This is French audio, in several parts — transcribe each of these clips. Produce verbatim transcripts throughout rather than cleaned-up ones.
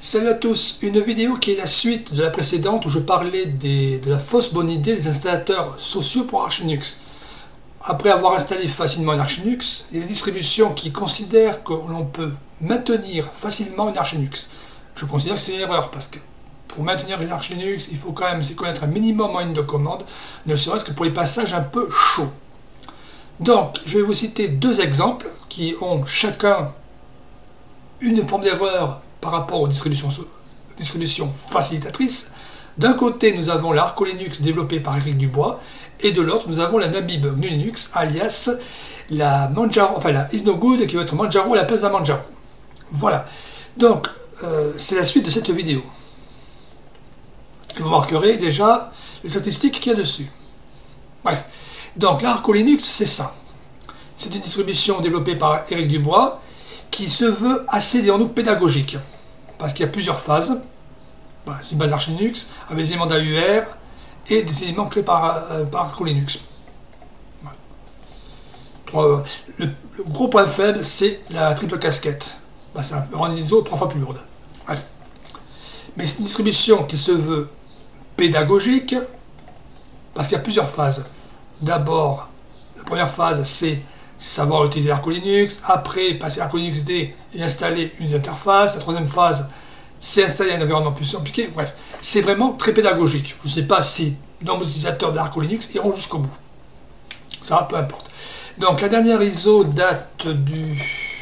Salut à tous, une vidéo qui est la suite de la précédente où je parlais des, de la fausse bonne idée des installateurs sociaux pour Arch Linux. Après avoir installé facilement une Arch Linux, il y a des distributions qui considèrent que l'on peut maintenir facilement une Arch Linux. Je considère que c'est une erreur parce que pour maintenir une Arch Linux, il faut quand même s'y connaître un minimum en ligne de commande, ne serait-ce que pour les passages un peu chauds. Donc, je vais vous citer deux exemples qui ont chacun une forme d'erreur par rapport aux distributions, distributions facilitatrices. D'un côté, nous avons la Arco Linux développée par Eric Dubois, et de l'autre, nous avons la Namib G N U Linux, alias la Manjaro, enfin la Is No Good, qui va être Manjaro à la place de la Manjaro. Voilà. Donc, euh, c'est la suite de cette vidéo. Et vous remarquerez déjà les statistiques qu'il y a dessus. Bref. Donc, la Arco Linux, c'est ça. C'est une distribution développée par Eric Dubois, qui se veut assez, dirons-nous, pédagogique. Parce qu'il y a plusieurs phases. Bah, c'est une base Arch Linux, avec des éléments d'A U R et des éléments créés par, euh, par Arco Linux. Voilà. Trois, le, le gros point faible, c'est la triple casquette. Bah, ça rend une I S O trois fois plus lourde. Bref. Mais c'est une distribution qui se veut pédagogique, parce qu'il y a plusieurs phases. D'abord, la première phase, c'est savoir utiliser Arco Linux, après passer à Arco Linux D et installer une interface. La troisième phase, c'est installer un environnement plus compliqué. Bref, c'est vraiment très pédagogique. Je ne sais pas si nombre d'utilisateurs d'Arco Linux iront jusqu'au bout. Ça, peu importe. Donc la dernière I S O date du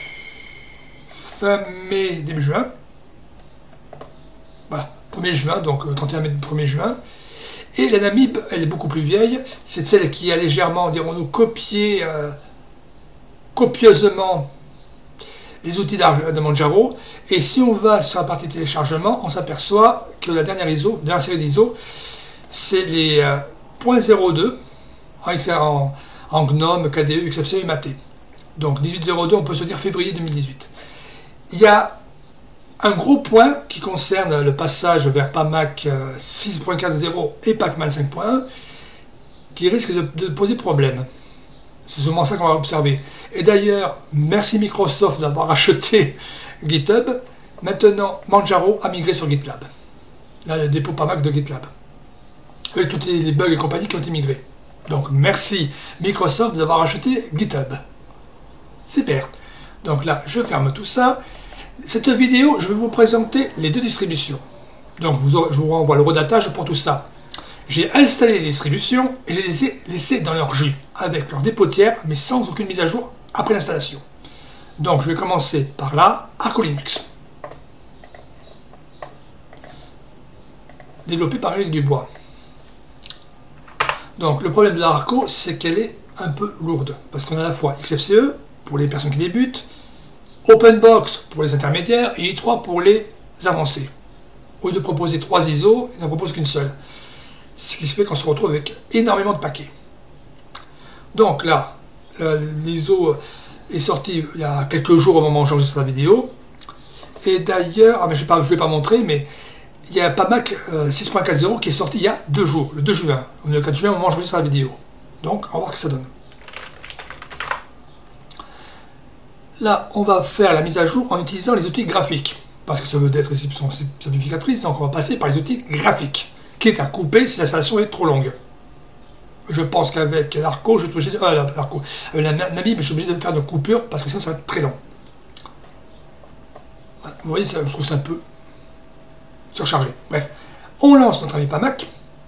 fin mai, début juin. Voilà, premier juin, donc trente et un mai, premier juin. Et la Namib, elle est beaucoup plus vieille. C'est celle qui a légèrement, dirons-nous, copié euh, copieusement les outils de Manjaro. Et si on va sur la partie téléchargement, on s'aperçoit que la dernière I S O, la dernière série d'I S O, c'est les euh, point zéro deux en, en GNOME, K D E, X F C et M A T. Donc dix-huit zéro deux, on peut se dire février deux mille dix-huit. Il y a un gros point qui concerne le passage vers PAMAC six point quatre zéro et Pacman cinq point un qui risque de, de poser problème. C'est seulement ça qu'on va observer. Et d'ailleurs, merci Microsoft d'avoir acheté GitHub. Maintenant, Manjaro a migré sur GitLab. Là, le dépôt PAMAC de GitLab. Et tous les bugs et compagnie qui ont été migrés. Donc, merci Microsoft d'avoir acheté GitHub. Super. Donc là, je ferme tout ça. Cette vidéo, je vais vous présenter les deux distributions. Donc, vous aurez, je vous renvoie le redatage pour tout ça. J'ai installé les distributions et je les ai laissées dans leur jus, avec leur dépôt tiers, mais sans aucune mise à jour après l'installation. Donc, je vais commencer par là, Arco Linux. Développé par Eric Dubois. Donc, le problème de la Arco, c'est qu'elle est un peu lourde, parce qu'on a à la fois X F C E, pour les personnes qui débutent, OpenBox pour les intermédiaires, et I trois pour les avancés. Au lieu de proposer trois I S O, il n'en propose qu'une seule. Ce qui fait qu'on se retrouve avec énormément de paquets. Donc là, l'I S O est sorti il y a quelques jours au moment où j'enregistre la vidéo. Et d'ailleurs, ah mais je ne vais pas montrer, mais il y a PAMAC six point quatre zéro qui est sorti il y a deux jours, le deux juin. On est le quatre juin au moment où j'enregistre la vidéo. Donc, on va voir ce que ça donne. Là, on va faire la mise à jour en utilisant les outils graphiques. Parce que ça veut être réception simplificatrice, donc on va passer par les outils graphiques. Qui est à couper si l'installation est trop longue. Je pense qu'avec l'Arco, je suis obligé de. Euh, l'Arco. Avec la Namib, je suis obligé de faire de coupures parce que sinon ça va être très long. Vous voyez, ça, je trouve ça un peu surchargé. Bref. On lance notre ami PAMAC.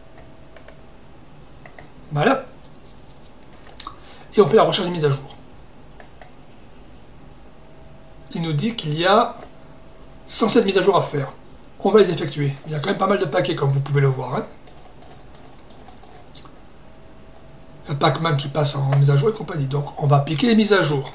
Voilà. Et on fait la recherche des mises à jour. Il nous dit qu'il y a cent sept mises à jour à faire. On va les effectuer. Il y a quand même pas mal de paquets, comme vous pouvez le voir. Hein. Un Pacman qui passe en mise à jour et compagnie. Donc, on va appliquer les mises à jour.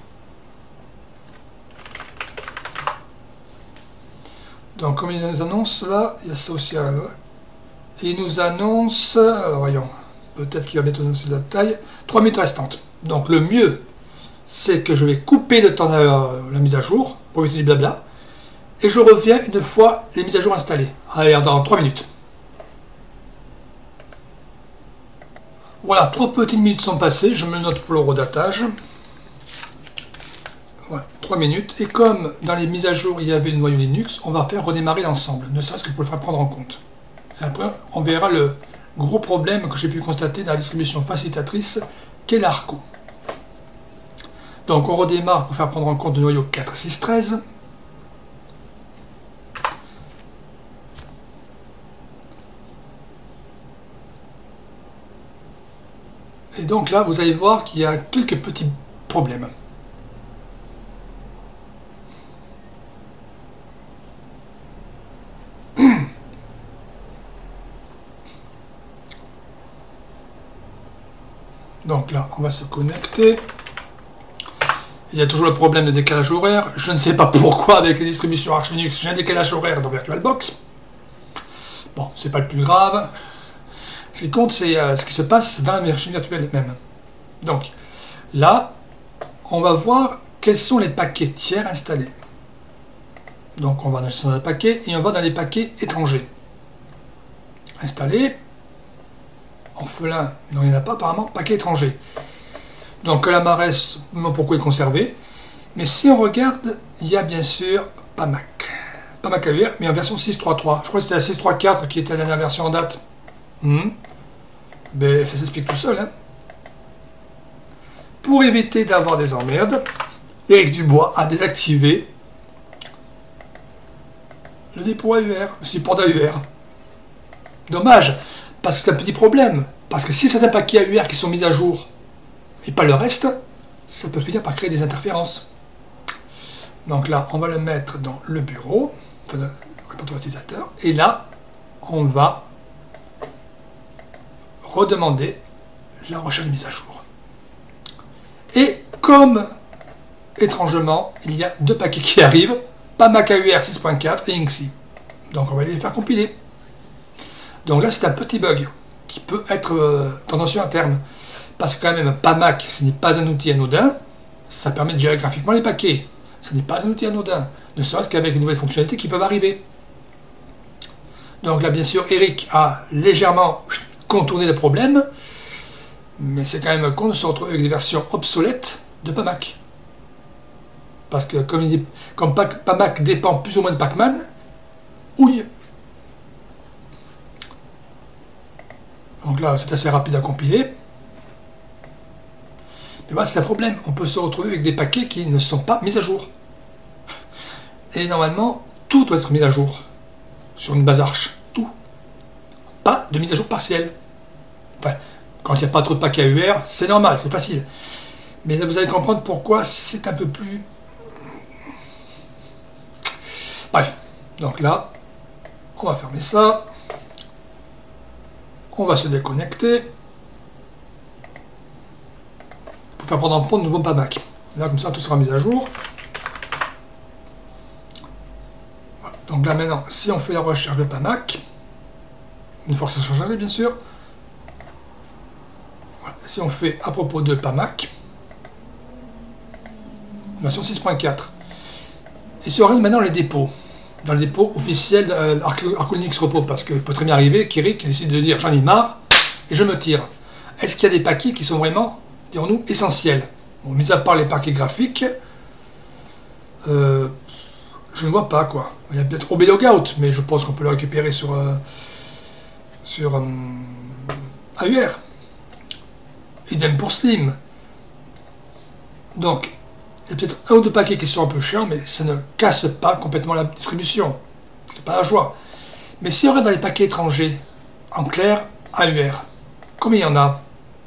Donc, comme il nous annonce là, il y a ça aussi. Hein, et il nous annonce, alors voyons, peut-être qu'il va bientôt annoncer la taille, trois minutes restantes. Donc, le mieux, c'est que je vais couper le temps de la, la mise à jour pour éviter du blabla. Et je reviens une fois les mises à jour installées. Allez, dans trois minutes. Voilà, trois petites minutes sont passées. Je me note pour le redatage. Voilà, trois minutes. Et comme dans les mises à jour, il y avait le noyau Linux, on va faire redémarrer l'ensemble, ne serait-ce que pour le faire prendre en compte. Et après, on verra le gros problème que j'ai pu constater dans la distribution facilitatrice, qu'est l'Arco. Donc on redémarre pour faire prendre en compte le noyau quatre point six point treize. Et donc là, vous allez voir qu'il y a quelques petits problèmes. Donc là, on va se connecter. Il y a toujours le problème de décalage horaire. Je ne sais pas pourquoi avec les distributions Arch Linux, j'ai un décalage horaire dans VirtualBox. Bon, c'est pas le plus grave. Ce qui compte, c'est euh, ce qui se passe dans la machine virtuelle même. Donc, là, on va voir quels sont les paquets tiers installés. Donc, on va dans la gestion des paquets et on va dans les paquets étrangers. Installés. Orphelin, non, il n'y en a pas apparemment. Paquet étranger. Donc, la Marès, pourquoi est conservé. Mais si on regarde, il y a bien sûr Pamac. Pamac A U R, mais en version six point trois trois. Je crois que c'était la six point trois quatre qui était la dernière version en date. Hmm. Ben, ça s'explique tout seul. Hein. Pour éviter d'avoir des emmerdes, Eric Dubois a désactivé le dépôt A U R, le support d'A U R. Dommage, parce que c'est un petit problème. Parce que si certains paquets A U R qui sont mis à jour et pas le reste, ça peut finir par créer des interférences. Donc là, on va le mettre dans le bureau, enfin, le répertoire utilisateur, et là, on va redemander la recherche de mise à jour. Et comme, étrangement, il y a deux paquets qui arrivent, Pamac A U R six point quatre et I N X I. Donc on va les faire compiler. Donc là, c'est un petit bug qui peut être euh, tendancieux à terme. Parce que quand même, Pamac, ce n'est pas un outil anodin, ça permet de gérer graphiquement les paquets. Ce n'est pas un outil anodin, ne serait-ce qu'avec les nouvelles fonctionnalités qui peuvent arriver. Donc là, bien sûr, Eric a légèrement contourné le problème, mais c'est quand même con de se retrouver avec des versions obsolètes de Pamac. Parce que comme, il dit, comme Pamac dépend plus ou moins de Pacman, ouille. Donc là, c'est assez rapide à compiler. Mais voilà, c'est un problème. On peut se retrouver avec des paquets qui ne sont pas mis à jour. Et normalement, tout doit être mis à jour sur une base Arch. Tout. Pas de mise à jour partielle. Enfin, quand il n'y a pas trop de paquets A U R, c'est normal, c'est facile. Mais là, vous allez comprendre pourquoi c'est un peu plus... Bref. Donc là, on va fermer ça. On va se déconnecter. Pour faire prendre en compte de nouveau Pamac. Là, comme ça, tout sera mis à jour. Voilà. Donc là, maintenant, si on fait la recherche de Pamac, une fois que ça sera chargé, bien sûr, voilà. Si on fait à propos de Pamac, version six point quatre, et si on regarde maintenant les dépôts, dans le dépôt officiel d'Arco Linux Repo, parce qu'il peut très bien arriver qu'Eric décide de dire j'en ai marre et je me tire. Est-ce qu'il y a des paquets qui sont vraiment, dirons-nous, essentiels? Bon, mis à part les paquets graphiques, euh, je ne vois pas quoi. Il y a peut-être O B Logout, mais je pense qu'on peut le récupérer sur, euh, sur euh, A U R. Idem pour Slim. Donc, il y a peut-être un ou deux paquets qui sont un peu chiants, mais ça ne casse pas complètement la distribution. C'est pas la joie. Mais si on regarde dans les paquets étrangers, en clair, A U R, combien il y en a?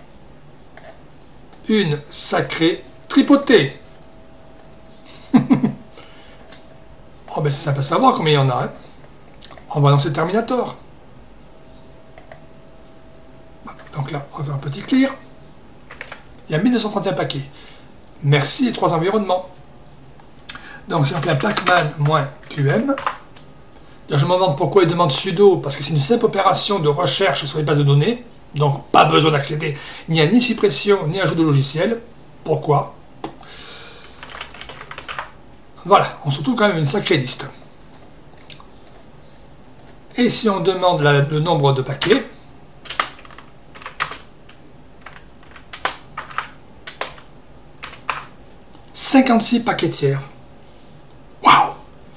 Une sacrée tripotée. Oh ben c'est simple à savoir combien il y en a. Hein. On va lancer Terminator. Donc là, on va faire un petit clear. Il y a mille deux cent trente et un paquets. Merci les trois environnements. Donc si on fait un pacman-qm, je me demande pourquoi il demande sudo, parce que c'est une simple opération de recherche sur les bases de données, donc pas besoin d'accéder ni à ni suppression ni ajout de logiciel. Pourquoi? Voilà, on se retrouve quand même une sacrée liste. Et si on demande la, le nombre de paquets, cinquante-six paquets tiers. Waouh!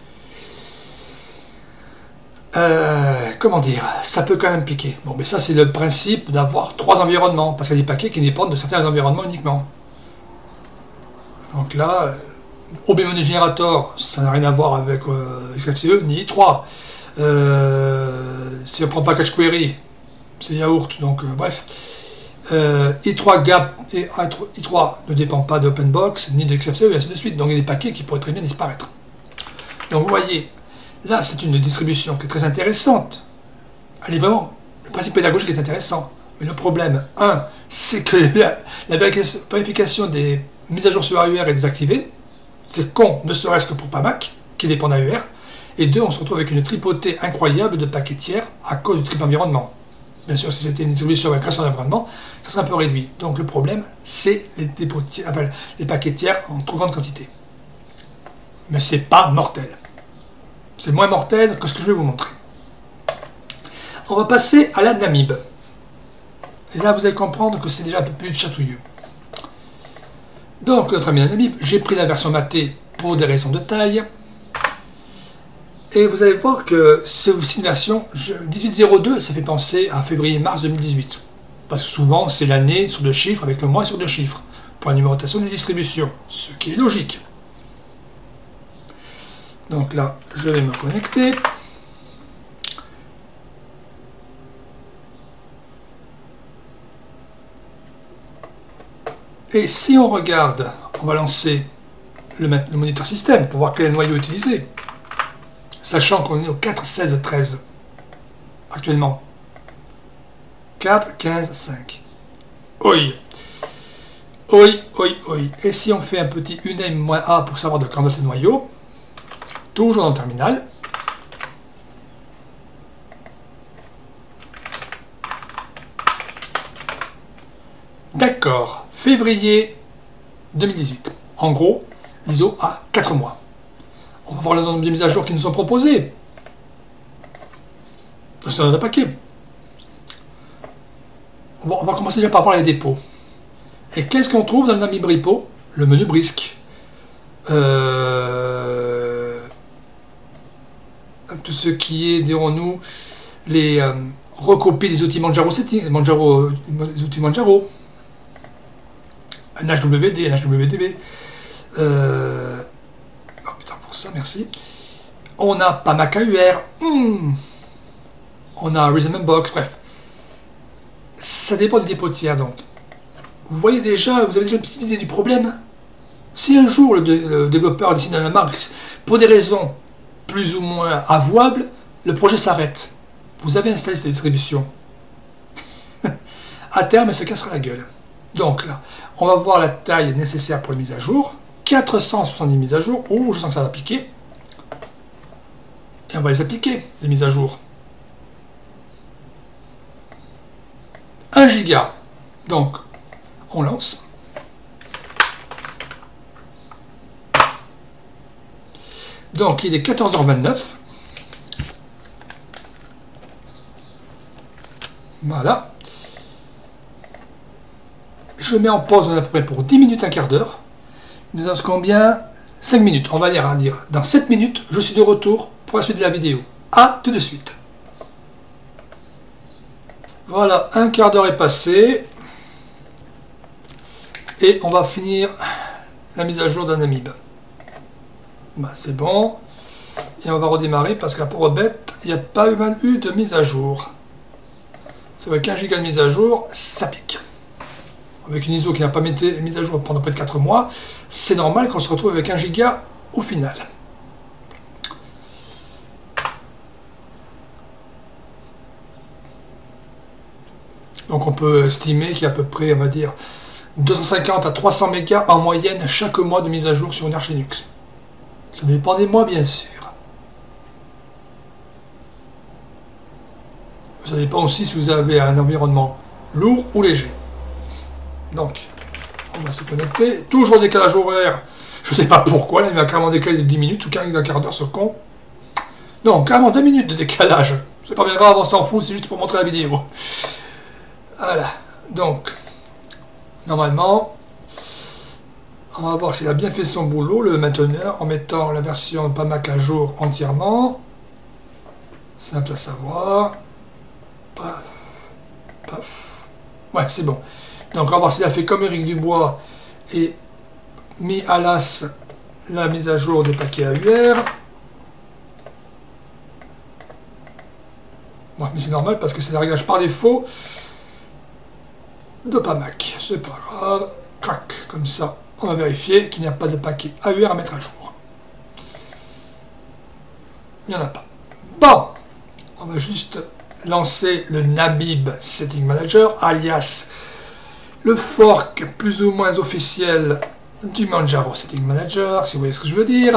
Euh, comment dire, ça peut quand même piquer. Bon, mais ça, c'est le principe d'avoir trois environnements, parce qu'il y a des paquets qui dépendent de certains environnements uniquement. Donc là, euh, O B Money Generator, ça n'a rien à voir avec euh, X F C E ni I trois. Euh, si on prend Package Query, c'est Yaourt, donc euh, bref. Euh, I trois Gap et I trois ne dépend pas d'OpenBox ni de X F C E et ainsi de suite. Donc il y a des paquets qui pourraient très bien disparaître. Donc vous voyez, là c'est une distribution qui est très intéressante. Elle est vraiment, le principe pédagogique est intéressant. Mais le problème, un, c'est que la, la vérification des mises à jour sur A U R est désactivée. C'est con, ne serait-ce que pour Pamac, qui dépend d'A U R. Et deux, on se retrouve avec une tripotée incroyable de paquets tiers à cause du triple environnement. Bien sûr, si c'était une distribution avec création d'environnement, ça serait un peu réduit. Donc le problème, c'est les, enfin, les paquets tiers en trop grande quantité. Mais c'est pas mortel. C'est moins mortel que ce que je vais vous montrer. On va passer à la Namib. Et là, vous allez comprendre que c'est déjà un peu plus chatouilleux. Donc, notre ami la Namib, j'ai pris la version matée pour des raisons de taille. Et vous allez voir que c'est aussi une version dix-huit zéro deux, ça fait penser à février-mars deux mille dix-huit. Parce que souvent, c'est l'année sur deux chiffres avec le mois sur deux chiffres, pour la numérotation des distributions, ce qui est logique. Donc là, je vais me connecter. Et si on regarde, on va lancer le, le moniteur système pour voir quel noyau utiliser. Sachant qu'on est au quatre, seize, treize actuellement. quatre, quinze, cinq. Oui. Oui, oui, oui. Et si on fait un petit uname-a pour savoir de quand est le noyau, toujours dans le terminal. D'accord. Février deux mille dix-huit. En gros, l'I S O a quatre mois. On va voir le nombre de mises à jour qui nous sont proposées. C'est un paquet. On va, on va commencer déjà par voir les dépôts. Et qu'est-ce qu'on trouve dans le Namib Repo? Le menu brisque. Euh, tout ce qui est, dirons-nous, les euh, recopies des outils Manjaro Setting, Manjaro, les outils Manjaro. Un H W D, un H W D B. Euh, oh putain, pour ça, merci. On a Pamac A U R. Hmm. On a Rhythm Box, bref. Ça dépend du dépôt tiers, donc. Vous voyez déjà, vous avez déjà une petite idée du problème. Si un jour le, le développeur décide d'un marque, pour des raisons plus ou moins avouables, le projet s'arrête. Vous avez installé cette distribution. À terme, elle se cassera la gueule. Donc là, on va voir la taille nécessaire pour les mises à jour. quatre cent soixante-dix mises à jour. Oh, je sens que ça va piquer. Et on va les appliquer, les mises à jour. un giga. Donc, on lance. Donc, il est quatorze heures vingt-neuf. Voilà. Je mets en pause à peu près pour dix minutes, un quart d'heure. Il nous reste combien? cinq minutes. On va dire, à dire. Dans sept minutes, je suis de retour pour la suite de la vidéo. À tout de suite. Voilà, un quart d'heure est passé. Et on va finir la mise à jour d'un Namib. Bah, c'est bon. Et on va redémarrer parce qu'à pauvre bête, il n'y a pas eu de mise à jour. C'est vrai qu'un giga de mise à jour, ça pique. Avec une I S O qui n'a pas mis mise à jour pendant près de quatre mois, c'est normal qu'on se retrouve avec un giga au final. Donc on peut estimer qu'il y a à peu près, on va dire, deux cent cinquante à trois cents mégas en moyenne chaque mois de mise à jour sur une Arch Linux. Ça dépend des mois, bien sûr. Ça dépend aussi si vous avez un environnement lourd ou léger. Donc, on va se connecter. Toujours décalage horaire. Je ne sais pas pourquoi, là, il m'a carrément décalé de dix minutes ou d'un quart d'heure, ce con. Non, carrément deux minutes de décalage. C'est pas bien grave, on s'en fout, c'est juste pour montrer la vidéo. Voilà. Donc, normalement, On va voir s'il a bien fait son boulot, le mainteneur, en mettant la version P A M A C à jour entièrement. Simple à savoir. Paf. Paf. Ouais, c'est bon. Donc on va voir s'il a fait comme Eric Dubois et mis à l'as la mise à jour des paquets A U R. Bon, mais c'est normal parce que c'est le réglage par défaut de P A M A C. C'est pas grave. Crac, comme ça. On va vérifier qu'il n'y a pas de paquet A U R à mettre à jour. Il n'y en a pas. Bon, on va juste lancer le Nabib Setting Manager, alias le fork plus ou moins officiel du Manjaro Setting Manager, si vous voyez ce que je veux dire.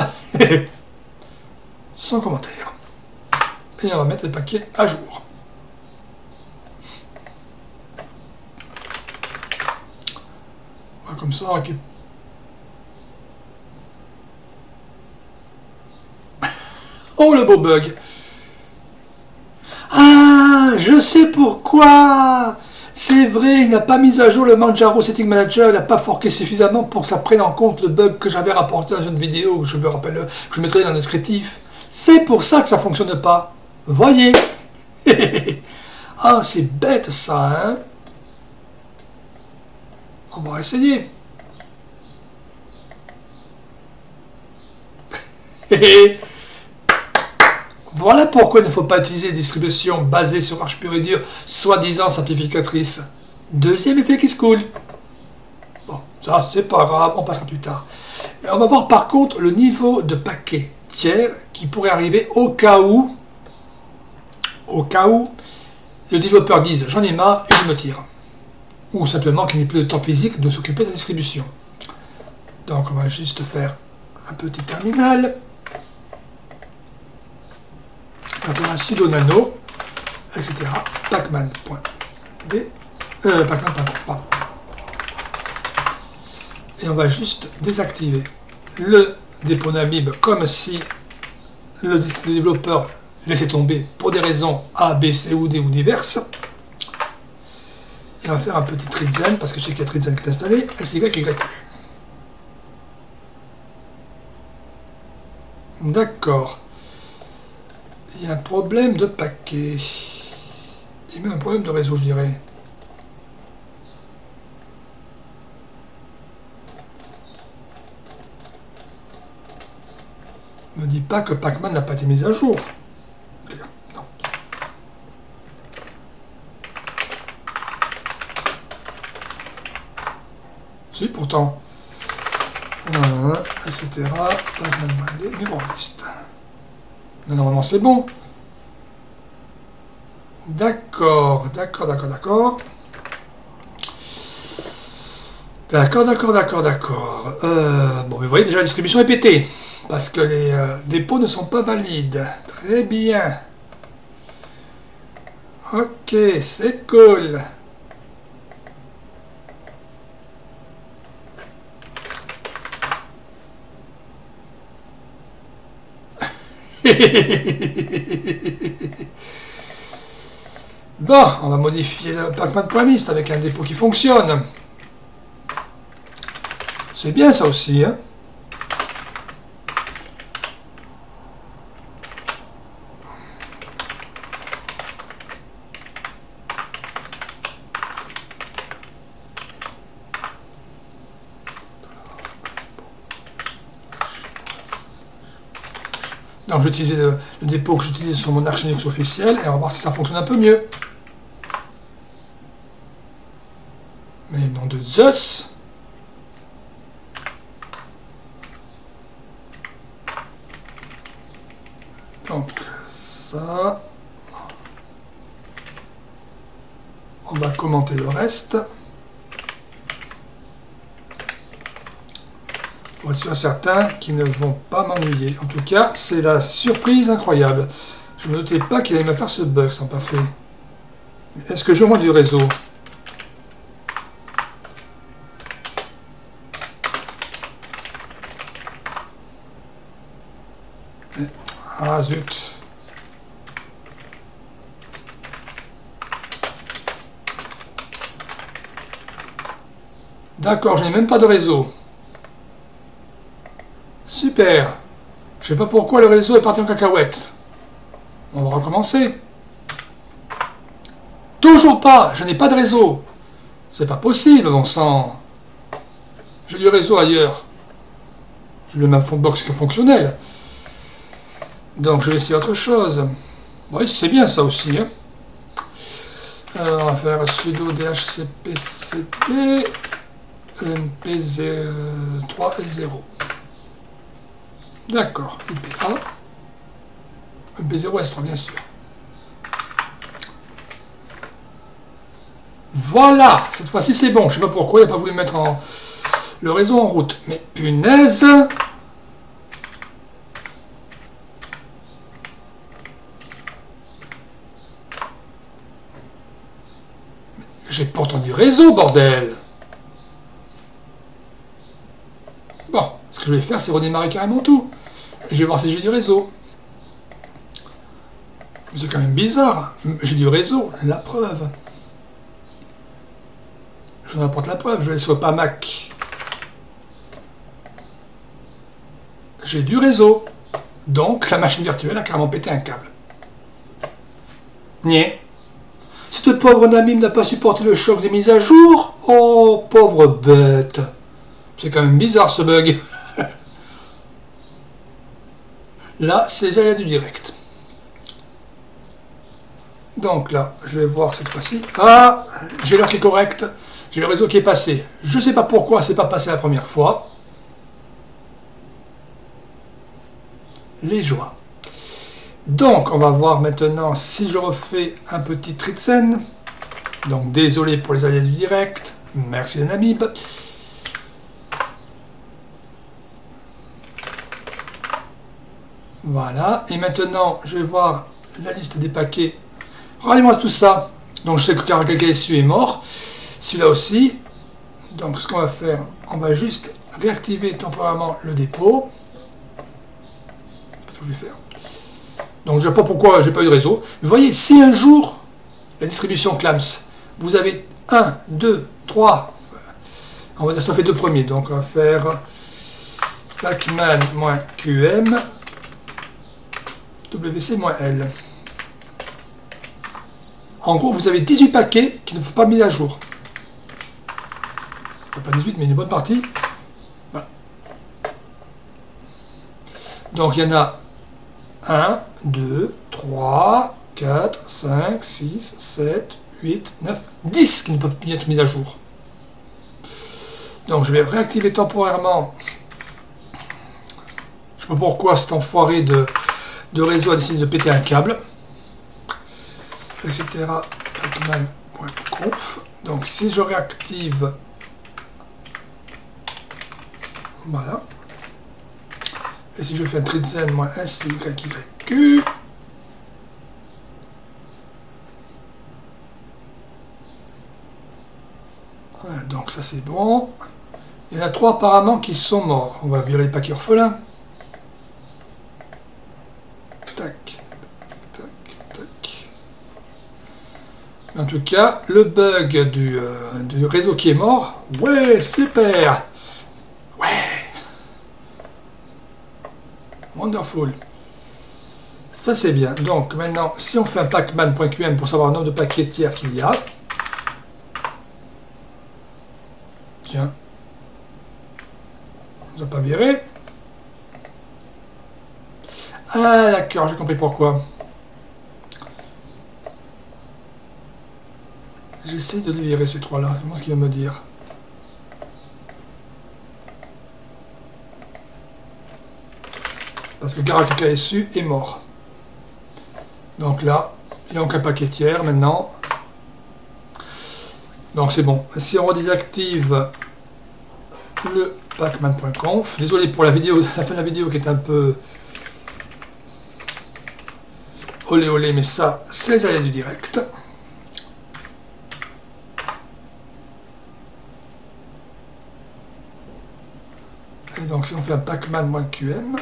Sans commentaire. Et on va mettre le paquet à jour. Voilà, comme ça, on récupère. Oh, le beau bug! Ah, je sais pourquoi! C'est vrai, il n'a pas mis à jour le Manjaro Setting Manager, il n'a pas forqué suffisamment pour que ça prenne en compte le bug que j'avais rapporté dans une vidéo, que je me rappelle, que je mettrai dans le descriptif. C'est pour ça que ça ne fonctionne pas. Voyez! Ah, c'est bête ça, hein? On va essayer. Voilà pourquoi il ne faut pas utiliser des distributions basées sur Arch pur et dur, soi-disant simplificatrices. Deuxième effet qui se coule. Bon, ça c'est pas grave, on passera plus tard. Mais on va voir par contre le niveau de paquet tiers qui pourrait arriver au cas où, au cas où, le développeur dise j'en ai marre et je me tire. Ou simplement qu'il n'ait plus le temps physique de s'occuper de la distribution. Donc on va juste faire un petit terminal. On va faire un sudo nano, et cetera. pacman.d, euh, pacman.conf, pardon. Et on va juste désactiver le dépôt Nabib comme si le développeur laissait tomber pour des raisons A, B, C ou D ou diverses. Et on va faire un petit trizen, parce que je sais qu'il y a trizen qui est installé, S Y Y U. D'accord. Il y a un problème de paquet. Et même un problème de réseau, je dirais. Ne me dis pas que Pacman n'a pas été mis à jour. Non. Si, pourtant. Euh, et cetera. Pacman.d, mais bon, liste. Normalement, c'est bon. D'accord, d'accord, d'accord, d'accord. D'accord, d'accord, d'accord, d'accord. Euh, bon, mais vous voyez, déjà, la distribution est pétée. Parce que les euh, dépôts ne sont pas valides. Très bien. Ok, c'est cool. Bon, on va modifier le pacman.list avec un dépôt qui fonctionne. C'est bien ça aussi, hein. Donc je vais utiliser le, le dépôt que j'utilise sur mon Arch Linux officiel et on va voir si ça fonctionne un peu mieux. Mais nom de Zeus. Donc ça. On va commenter le reste. Pour être sûr et certain qu'ils ne vont pas m'ennuyer. En tout cas, c'est la surprise incroyable. Je ne me doutais pas qu'il allait me faire ce bug, sans pas fait. Est-ce que j'ai au moins du réseau? Ah zut. D'accord, je n'ai même pas de réseau. super. Je sais pas pourquoi le réseau est parti en cacahuète. On va recommencer. Toujours pas, je n'ai pas de réseau. C'est pas possible, bon sang. J'ai du réseau ailleurs. J'ai le même box que fonctionnel. Donc je vais essayer autre chose. Oui, c'est bien ça aussi. Hein. Alors on va faire sudo dhcpcd M P trois et zéro. D'accord, I P A. M P zéro S trois, bien sûr. Voilà, cette fois-ci c'est bon. Je ne sais pas pourquoi il n'a pas voulu mettre en... le réseau en route. Mais punaise! J'ai pourtant du réseau, bordel! Bon, ce que je vais faire, c'est redémarrer carrément tout. Et je vais voir si j'ai du réseau. C'est quand même bizarre. J'ai du réseau, la preuve. Je vous apporte la preuve, je vais sur pas Mac. J'ai du réseau. Donc, la machine virtuelle a carrément pété un câble. Niais. Cette pauvre Namim n'a pas supporté le choc des mises à jour. Oh, pauvre bête. C'est quand même bizarre ce bug. Là, c'est les aléas du direct. Donc là, je vais voir cette fois-ci. Ah, j'ai l'heure qui est correcte. J'ai le réseau qui est passé. Je ne sais pas pourquoi c'est pas passé la première fois. Les joies. Donc, on va voir maintenant si je refais un petit tri de scène. Donc, désolé pour les aléas du direct. Merci Namib. Voilà. Et maintenant, je vais voir la liste des paquets. Regardez-moi tout ça. Donc, je sais que Karakaksu est mort. Celui-là aussi. Donc, ce qu'on va faire, on va juste réactiver temporairement le dépôt. C'est pas ça que je vais faire. Donc, je ne sais pas pourquoi j'ai pas eu de réseau. Vous voyez, si un jour, la distribution Clams, vous avez un, deux, trois, on va dire ça fait deux premiers. Donc, on va faire pacman-qm wc-l. En gros, vous avez dix-huit paquets qui ne sont pas mis à jour. Pas dix-huit, mais une bonne partie. Voilà. Donc, il y en a un, deux, trois, quatre, cinq, six, sept, huit, neuf, dix qui ne peuvent pas être mis à jour. Donc, je vais réactiver temporairement. Je ne sais pas pourquoi cet enfoiré de, de réseau a décidé de péter un câble. Etc. pacman.conf. Donc, si je réactive. Voilà. Et si je fais un trizen moins S Y Y Q. Voilà, donc ça c'est bon. Il y en a trois apparemment qui sont morts. On va virer le paquet orphelin. Tac, tac, tac. En tout cas, le bug du, euh, du réseau qui est mort. Ouais, super. Ouais. Wonderful. Ça c'est bien. Donc maintenant, si on fait un pacman.qm pour savoir le nombre de paquets tiers qu'il y a. Tiens. On ne nous a pas viré. Ah d'accord, j'ai compris pourquoi. J'essaie de les virer ces trois-là. C'est moi ce qu'il va me dire. Parce que Karakaksu est mort. Donc là, il n'y a aucun paquet tiers maintenant. Donc c'est bon. Si on redésactive le pacman.conf, désolé pour la vidéo, la fin de la vidéo qui est un peu olé olé, mais ça, c'est les aléas du direct. Et donc si on fait un pacman.qm,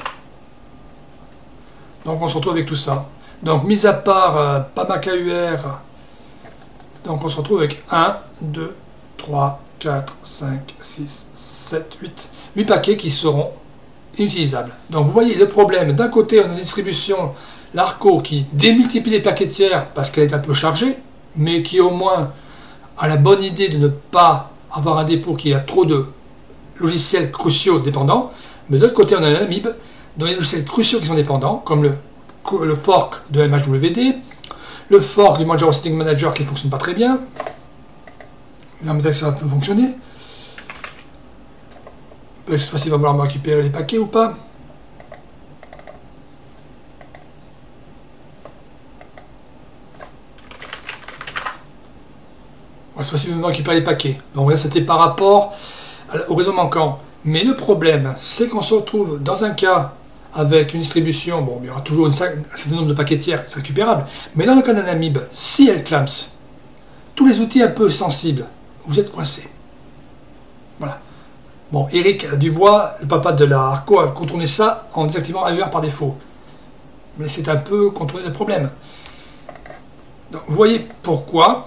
donc on se retrouve avec tout ça. Donc mis à part euh, pamakur, donc on se retrouve avec un, deux, trois, quatre, cinq, six, sept, huit. huit paquets qui seront inutilisable. Donc vous voyez le problème, d'un côté on a une distribution, l'Arco, qui démultiplie les paquetières parce qu'elle est un peu chargée, mais qui au moins a la bonne idée de ne pas avoir un dépôt qui a trop de logiciels cruciaux dépendants. Mais de l'autre côté on a l'Amib, dont les logiciels cruciaux qui sont dépendants, comme le, le fork de M H W D, le fork du Manjaro Setting Manager qui ne fonctionne pas très bien. Là, peut-être que ça va fonctionner. Cette fois-ci, il va vouloir me récupérer les paquets ou pas. Cette fois-ci, il va me récupérer les paquets. Donc là, c'était par rapport au réseau manquant. Mais le problème, c'est qu'on se retrouve dans un cas avec une distribution, bon, il y aura toujours une, un certain nombre de paquetières, c'est récupérable. Mais dans le cas d'un Amib, si elle clamps, tous les outils un peu sensibles, vous êtes coincé. Voilà. Bon, Eric Dubois, le papa de la Arco, a contourné ça en désactivant A U R par défaut. Mais c'est un peu contourner le problème. Donc, vous voyez pourquoi.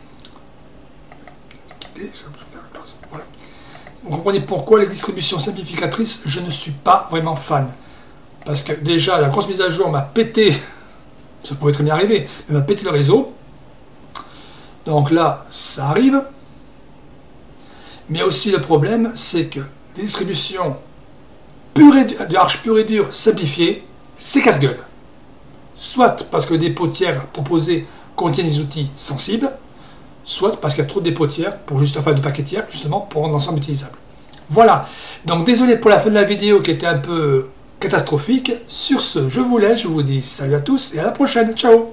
Voilà. Vous comprenez pourquoi les distributions simplificatrices, je ne suis pas vraiment fan. Parce que déjà, la grosse mise à jour m'a pété, ça pourrait très bien arriver, mais m'a pété le réseau. Donc là, ça arrive. Mais aussi le problème, c'est que des distributions pure et, de arches pure et dure simplifiées, c'est casse-gueule. Soit parce que des potières proposées contiennent des outils sensibles, soit parce qu'il y a trop de dépotières pour juste, enfin de paquetières, justement, pour un ensemble utilisable. Voilà. Donc désolé pour la fin de la vidéo qui était un peu catastrophique. Sur ce, je vous laisse, je vous dis salut à tous et à la prochaine. Ciao.